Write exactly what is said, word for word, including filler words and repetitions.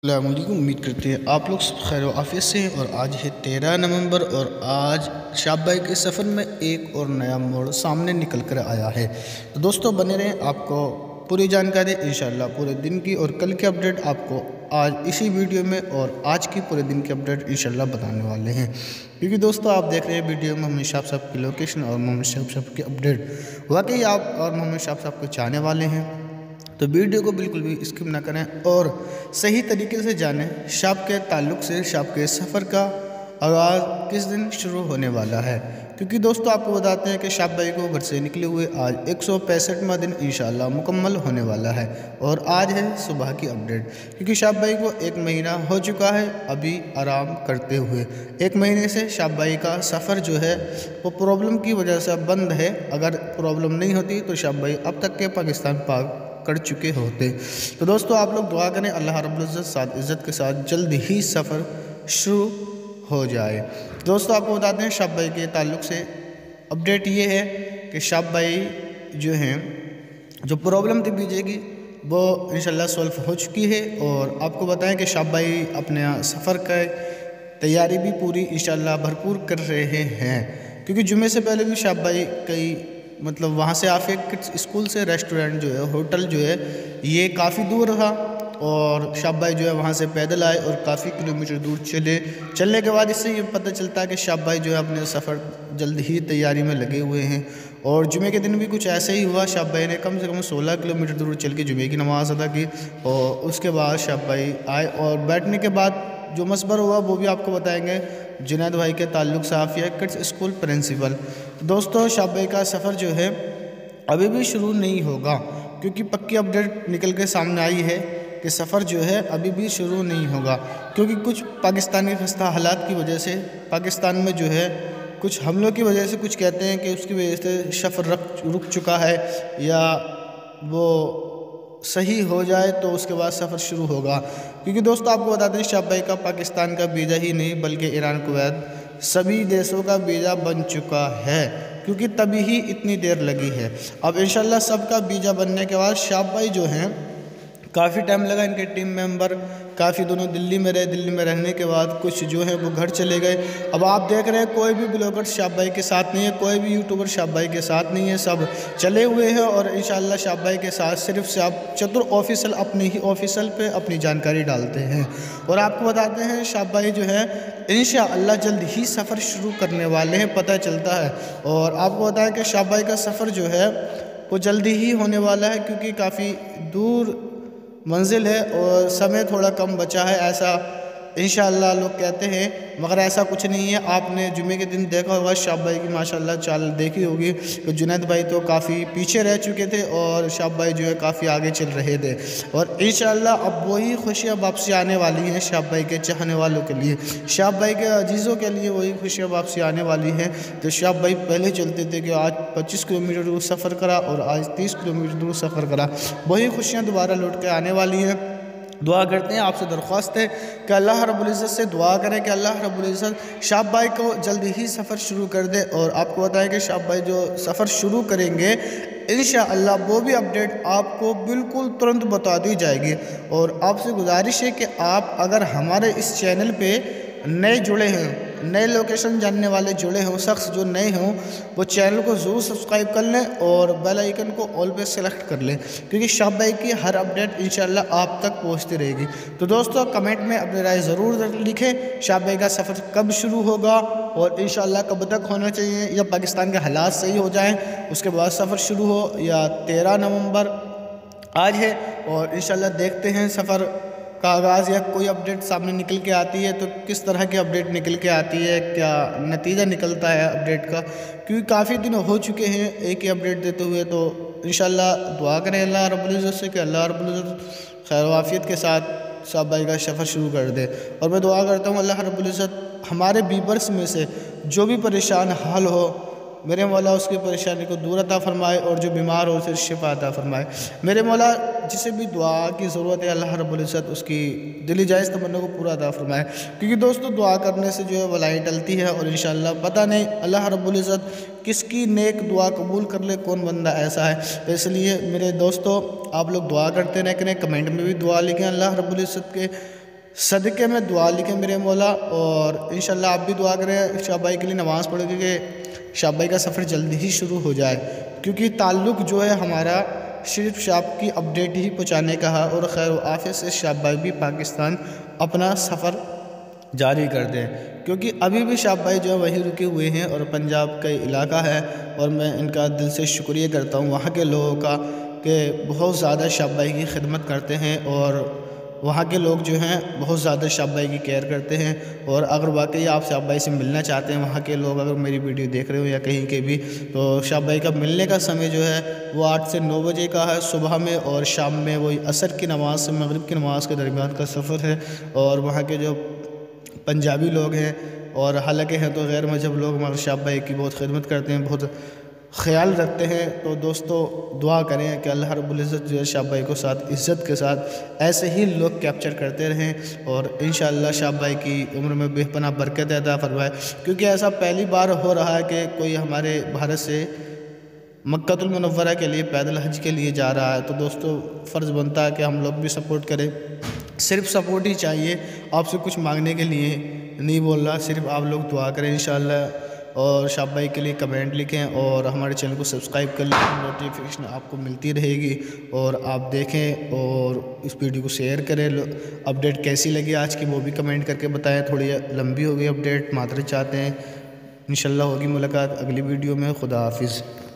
अस्सलामुअलैकुम। उम्मीद करते हैं आप लोग सब खैर आफियत से हैं। और आज है तेरह नवंबर और आज शाबाई के सफ़र में एक और नया मोड़ सामने निकल कर आया है। तो दोस्तों बने रहें, आपको पूरी जानकारी इंशाल्लाह पूरे दिन की और कल की अपडेट आपको आज इसी वीडियो में और आज की पूरे दिन की अपडेट इंशाल्लाह बताने वाले हैं। क्योंकि दोस्तों आप देख रहे हैं वीडियो में मोहम्मद शाह साहब की लोकेशन और मोहम्मद शाह साहब की अपडेट। वाकई आप और मोहम्मद शाह साहब को चाहने वाले हैं तो वीडियो को बिल्कुल भी स्किप ना करें और सही तरीके से जानें शाब के ताल्लुक़ से शाब के सफ़र का आगाज़ किस दिन शुरू होने वाला है। क्योंकि दोस्तों आपको बताते हैं कि शाब भाई को घर से निकले हुए आज एक सौ पैंसठवां दिन इंशाल्लाह मुकम्मल होने वाला है और आज है सुबह की अपडेट। क्योंकि शाब भाई को एक महीना हो चुका है अभी आराम करते हुए। एक महीने से शाब भाई का सफ़र जो है वो प्रॉब्लम की वजह से बंद है। अगर प्रॉब्लम नहीं होती तो शाब भाई अब तक के पाकिस्तान पाक कर चुके होते। तो दोस्तों आप लोग दुआ करें अल्लाह रब्बुल इज़्ज़त साथ इज़्ज़त के साथ जल्द ही सफ़र शुरू हो जाए। दोस्तों आपको बताते हैं शाब भाई के ताल्लुक़ से अपडेट ये है कि शाब भाई जो हैं जो प्रॉब्लम थी बीजे की वो इंशाल्लाह सॉल्व हो चुकी है। और आपको बताएं कि शाब भाई अपने सफ़र का तैयारी भी पूरी इंशाल्लाह भरपूर कर रहे हैं। क्योंकि जुमे से पहले भी शाब भाई कई मतलब वहाँ से आफिया किड्स स्कूल से रेस्टोरेंट जो है होटल जो है ये काफ़ी दूर रहा और शाब भाई जो है वहाँ से पैदल आए और काफ़ी किलोमीटर दूर चले। चलने के बाद इससे ये पता चलता है कि शाब भाई जो है अपने सफ़र जल्द ही तैयारी में लगे हुए हैं। और जुमे के दिन भी कुछ ऐसे ही हुआ, शाब भाई ने कम से कम सोलह किलोमीटर दूर चल के जुमे की नमाज़ अदा की और उसके बाद शाब भाई आए और बैठने के बाद जो मसबर हुआ वो भी आपको बताएंगे जुनैद भाई के ताल्लुक़ से आफिया किड्स स्कूल प्रिंसिपल। दोस्तों शाब भाई का सफ़र जो है अभी भी शुरू नहीं होगा क्योंकि पक्की अपडेट निकल के सामने आई है कि सफ़र जो है अभी भी शुरू नहीं होगा। क्योंकि कुछ पाकिस्तानी खस्ता हालात की वजह से पाकिस्तान में जो है कुछ हमलों की वजह से कुछ कहते हैं कि उसकी वजह से सफ़र रुक चुका है या वो सही हो जाए तो उसके बाद सफ़र शुरू होगा। क्योंकि दोस्तों आपको बता दें शाब भाई का पाकिस्तान का वीज़ा ही नहीं बल्कि ईरान कुवैत सभी देशों का वीज़ा बन चुका है। क्योंकि तभी ही इतनी देर लगी है। अब इंशाल्लाह सबका वीज़ा बनने के बाद शाब भाई जो हैं काफ़ी टाइम लगा, इनके टीम मेंबर काफ़ी दोनों दिल्ली में रहे। दिल्ली में रहने के बाद कुछ जो है वो घर चले गए। अब आप देख रहे हैं कोई भी ब्लॉगर शाब भाई के साथ नहीं है, कोई भी यूट्यूबर शाब भाई के साथ नहीं है, सब चले हुए हैं। और इंशाल्लाह शाब भाई के साथ सिर्फ से आप चतुर ऑफिशियल अपनी ही ऑफिशियल पे अपनी जानकारी डालते हैं। और आपको बताते हैं शाब भाई जो है इंशाअल्लाह जल्द ही सफ़र शुरू करने वाले हैं, पता चलता है। और आपको बताएं कि शाब भाई का सफ़र जो है वो जल्दी ही होने वाला है क्योंकि काफ़ी दूर मंजिल है और समय थोड़ा कम बचा है ऐसा इंशाअल्लाह लोग कहते हैं, मगर ऐसा कुछ नहीं है। आपने जुमे के दिन देखा होगा शाब भाई की माशाअल्लाह चाल देखी होगी कि जुनैद भाई तो काफ़ी पीछे रह चुके थे और शाब भाई जो है काफ़ी आगे चल रहे थे। और इंशाअल्लाह अब वही खुशियाँ वापसी आने वाली हैं शाब भाई के चाहने वालों के लिए, शाब भाई के अजीज़ों के लिए वही खुशियाँ वापसी आने वाली हैं। तो शाब भाई पहले चलते थे कि आज पच्चीस किलोमीटर दूर सफ़र करा और आज तीस किलोमीटर दूर सफ़र करा, वही खुशियाँ दोबारा लौट के आने वाली हैं। दुआ करते हैं, आपसे दरख्वास्त है कि अल्लाह रब्बुल इज़्ज़त से दुआ करें कि अल्लाह रब्बुल इज़्ज़त शाब भाई को जल्द ही सफ़र शुरू कर दे। और आपको बताएं कि शाब भाई जो सफ़र शुरू करेंगे इंशाअल्लाह वो भी अपडेट आपको बिल्कुल तुरंत बता दी जाएगी। और आपसे गुजारिश है कि आप अगर हमारे इस चैनल पे नए जुड़े हैं, नए लोकेशन जानने वाले जुड़े हों, शख्स जो नए हों वो चैनल को ज़रूर सब्सक्राइब कर लें और बेल आइकन को ऑल पे सेलेक्ट कर लें क्योंकि शाब भाई की हर अपडेट इंशाल्लाह आप तक पहुंचती रहेगी। तो दोस्तों कमेंट में अपनी राय ज़रूर लिखें शाब भाई का सफ़र कब शुरू होगा और इंशाल्लाह कब तक होना चाहिए, या पाकिस्तान के हालात सही हो जाएँ उसके बाद सफ़र शुरू हो, या तेरह नवंबर आज है और इंशाल्लाह देखते हैं सफ़र का आगाज़ या कोई अपडेट सामने निकल के आती है तो किस तरह की अपडेट निकल के आती है, क्या नतीजा निकलता है अपडेट का। क्योंकि काफ़ी दिन हो चुके हैं एक ही अपडेट देते हुए। तो इंशाल्लाह दुआ करें अल्लाह रब्बुल इज़्ज़त से कि अल्लाह रब्बुल इज़्ज़त खैर वाफियत के साथ शाब भाई का सफ़र शुरू कर दे। और मैं दुआ करता हूँ अल्लाह रब्बुल इज़्ज़त हमारे व्यूअर्स में से जो भी परेशान हाल हो मेरे मौला उसकी परेशानी को दूर अता फरमाए और जो बीमार हो उसे शिफा अता फरमाए। मेरे मौला जिसे भी दुआ की ज़रूरत है अल्लाह रब्बुल इज़्ज़त उसकी दिली जायज़ तमन्ना को पूरा अता फरमाए। क्योंकि दोस्तों दुआ करने से जो है भलाई टलती है और इंशाअल्लाह पता नहीं अल्लाह रब्बुल इज़्ज़त किसकी नेक दुआ कबूल कर ले, कौन बंदा ऐसा है। तो इसलिए मेरे दोस्तों आप लोग दुआ करते रहें करें, कमेंट में भी दुआ लिखें अल्लाह रब्बुल इज़्ज़त के सदक़े में दुआ लिखें मेरे मौला, और इंशाल्लाह आप भी दुआ करें शाह भाई के लिए, नमाज़ पढ़ के शाह भाई का सफ़र जल्दी ही शुरू हो जाए, क्योंकि ताल्लुक़ जो है हमारा सिर्फ शाह की अपडेट ही पहुँचाने का है, और खैर आफियत से शाह भाई भी पाकिस्तान अपना सफ़र जारी कर दें, क्योंकि अभी भी शाह भाई जो है वहीं रुके हुए हैं और पंजाब का इलाका है। और मैं इनका दिल से शुक्रिया करता हूँ वहाँ के लोगों का कि बहुत ज़्यादा शाह भाई की खिदमत करते हैं, और वहाँ के लोग जो हैं बहुत ज़्यादा शाह भाई की केयर करते हैं। और अगर वाकई आप शाह भाई से मिलना चाहते हैं, वहाँ के लोग अगर मेरी वीडियो देख रहे हो या कहीं के भी, तो शाह भाई का मिलने का समय जो है वो आठ से नौ बजे का है सुबह में, और शाम में वही असर की नमाज़ से मगरिब की नमाज़ के दरमियान का सफ़र है। और वहाँ के जो पंजाबी लोग हैं, और हालांकि हैं तो गैर मजहब लोग, मगर शाह भाई की बहुत खिदमत करते हैं, बहुत ख्याल रखते हैं। तो दोस्तों दुआ करें कि अल्लाह रब्बुल इज़्ज़त जो है शाह भाई को साथ इज़्ज़त के साथ ऐसे ही लोग कैप्चर करते रहें, और इंशाअल्लाह शाह भाई की उम्र में बेपनाह बरकत अता फरमाए। क्योंकि ऐसा पहली बार हो रहा है कि कोई हमारे भारत से मक्कातुल मुनव्वरा के लिए पैदल हज के लिए जा रहा है। तो दोस्तों फ़र्ज़ बनता है कि हम लोग भी सपोर्ट करें, सिर्फ सपोर्ट ही चाहिए, आपसे कुछ मांगने के लिए नहीं बोल रहा, सिर्फ आप लोग दुआ करें इंशाअल्लाह, और शाह भाई के लिए कमेंट लिखें, और हमारे चैनल को सब्सक्राइब कर लें, नोटिफिकेशन आपको मिलती रहेगी, और आप देखें और इस वीडियो को शेयर करें। अपडेट कैसी लगी आज की वो भी कमेंट करके बताएं, थोड़ी लंबी हो गई अपडेट, मातरत चाहते हैं। इंशाअल्लाह होगी मुलाकात अगली वीडियो में। खुदा हाफिज़।